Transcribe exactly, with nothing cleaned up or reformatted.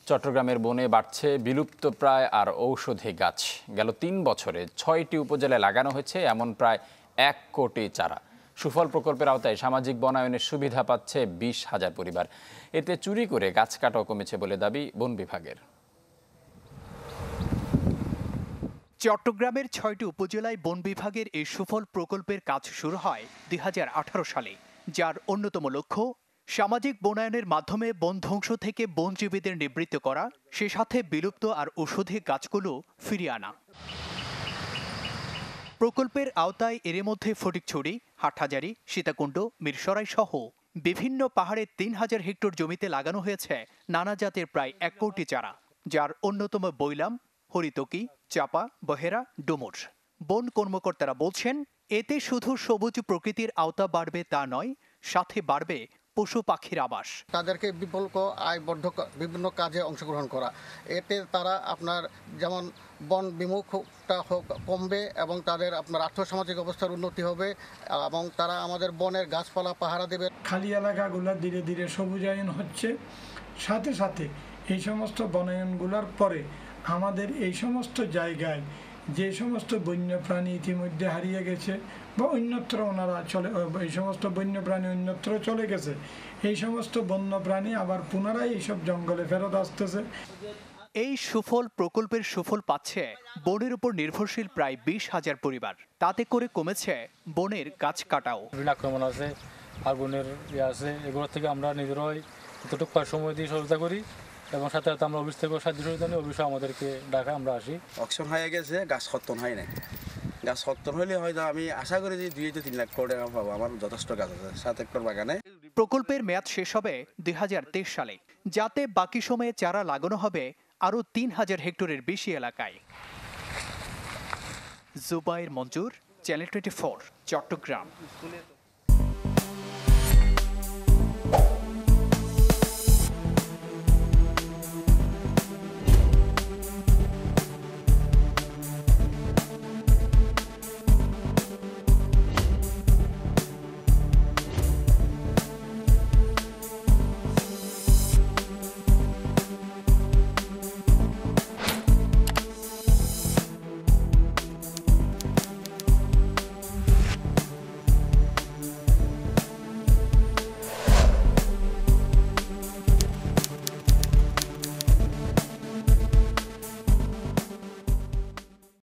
চট্টগ্রামের বনে বাড়ছে বিলুপ্তপ্রায় আর ঔষধি গাছ। গেল তিন বছরে ছয়টি উপজেলায় লাগানো হয়েছে এমন প্রায় এক কোটি চারা। সুফল প্রকল্পের আওতায় সামাজিক বনায়নের সুবিধা পাচ্ছে বিশ হাজার পরিবার। এতে চুরি করে গাছ কাটাও কমেছে বলে দাবি বন বিভাগের। চট্টগ্রামের ছয়টি উপজেলায় বন বিভাগের এই সুফল প্রকল্পের কাজ শুরু হয় দুই হাজার আঠারো সালে, যার অন্যতম লক্ষ্য সামাজিক বনায়নের মাধ্যমে বন ধ্বংস থেকে বনজীবীদের নিবৃত্ত করা, সে সাথে বিলুপ্ত আর ঔষধি গাছগুলো ফিরিয়ে আনা। প্রকল্পের আওতায় এর মধ্যে ফটিকছড়ি, হাটহাজারী, সীতাকুণ্ড, মিরসরাই সহ বিভিন্ন পাহাড়ে তিন হাজার হেক্টর জমিতে লাগানো হয়েছে নানা জাতের প্রায় এক কোটি চারা, যার অন্যতম বৈলাম, হরিতকি, চাপা, বহেরা, ডুমুর। বন কর্মকর্তারা বলছেন, এতে শুধু সবুজ প্রকৃতির আওতা বাড়বে তা নয়, সাথে বাড়বে পশু পাখির আবাস। তাদেরকে বিকল্প আয়বর্ধক বিভিন্ন কাজে অংশগ্রহণ করা, এতে তারা আপনার যেমন বন বিমুখটা কমবে এবং তাদের আপনার আর্থসামাজিক অবস্থার উন্নতি হবে এবং তারা আমাদের বনের গাছপালা পাহারা দেবে। খালি এলাকাগুলো ধীরে ধীরে সবুজায়ন হচ্ছে, সাথে সাথে এই সমস্ত বনায়নগুলোর পরে আমাদের এই সমস্ত জায়গায় যে সমস্ত বন্যপ্রাণী ইতিমধ্যে হারিয়ে গেছে বা অন্যত্র ওনারা চলে, এই সমস্ত বন্যপ্রাণী অন্যত্র চলে গেছে, এই সমস্ত বন্যপ্রাণী আবার পুনরায় এইসব জঙ্গলে ফেরত আসতেছে। এই সুফল প্রকল্পের সুফল পাচ্ছে বনের উপর নির্ভরশীল প্রায় বিশ হাজার পরিবার। তাতে করে কমেছে বনের গাছ কাটাও। আক্রমণ আছে, আগুনের ইয়ে আছে, এগুলো থেকে আমরা নিজেরাই যতটুকু সময় দিয়ে সহযোগিতা করি এবং সাথে সাথে আমরা অফিস থেকে সাহায্য সহযোগিতা নিই। অফিসে আমাদেরকে ডাকা, আমরা আসি। অকশন হয়ে গেছে, গাছ খত্তন হয় না। গাছ খত্তন হলে হয়তো আমি আশা করি যে দুই থেকে তিন লাখ কোটি টাকা পাবো। আমার যথেষ্ট গাছ আছে সাত হেক্টর বাগানে। প্রকল্পের মেয়াদ শেষ হবে দুই হাজার তেইশ সালে, যাতে বাকি সময়ে চারা লাগানো হবে আরও তিন হাজার হেক্টরের বেশি এলাকায়। Zubair Manzur, channel twenty four, Chittagong.